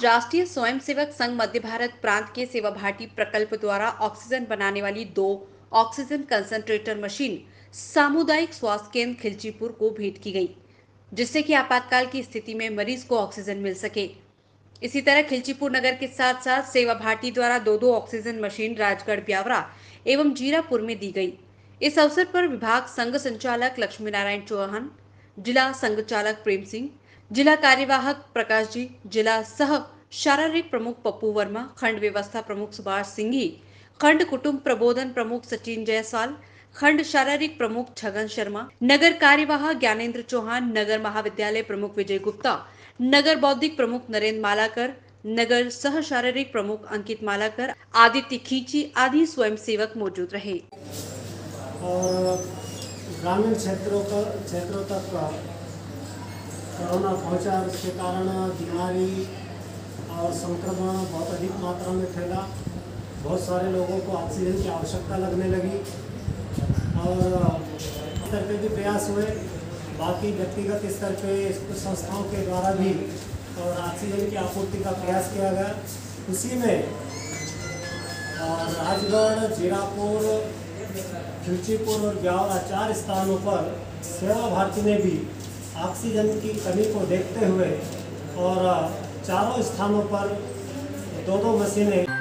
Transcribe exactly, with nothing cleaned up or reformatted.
राष्ट्रीय स्वयंसेवक संघ मध्य भारत प्रांत के सेवा भारती प्रकल्प द्वारा ऑक्सीजन बनाने वाली दो ऑक्सीजन कंसंट्रेटर मशीन सामुदायिक स्वास्थ्य केंद्र खिलचीपुर को भेंट की गई, जिससे कि आपातकाल की स्थिति में मरीज को ऑक्सीजन मिल सके। इसी तरह खिलचीपुर नगर के साथ साथ सेवा भारती द्वारा दो दो ऑक्सीजन मशीन राजगढ़ ब्यावरा एवं जीरापुर में दी गई। इस अवसर पर विभाग संघ संचालक लक्ष्मी नारायण चौहान, जिला संघ चालक प्रेम सिंह, जिला कार्यवाहक प्रकाश जी, जिला सह शारीरिक प्रमुख पप्पू वर्मा, खंड व्यवस्था प्रमुख सुभाष सिंघी, खंड कुटुंब प्रबोधन प्रमुख सचिन जायसवाल, खंड शारीरिक प्रमुख छगन शर्मा, नगर कार्यवाहक ज्ञानेंद्र चौहान, नगर महाविद्यालय प्रमुख विजय गुप्ता, नगर बौद्धिक प्रमुख नरेंद्र मालाकर, नगर सह शारीरिक प्रमुख अंकित मालाकर, आदित्य खींची आदि स्वयंसेवक मौजूद रहे। और ग्रामीण क्षेत्रों का क्षेत्रों तक कोरोना पहुंचा, उसके कारण बीमारी और संक्रमण बहुत अधिक मात्रा में फैला। बहुत सारे लोगों को ऑक्सीजन की आवश्यकता लगने लगी और स्तर पे भी प्रयास हुए, बाकी व्यक्तिगत स्तर पे कुछ संस्थाओं के द्वारा भी और ऑक्सीजन की आपूर्ति का प्रयास किया गया। उसी में राजगढ़, जीरापुर, खिलचीपुर और ब्यावरा चार स्थानों पर सेवा भारती ने भी ऑक्सीजन की कमी को देखते हुए और चारों स्थानों पर दो दो मशीनें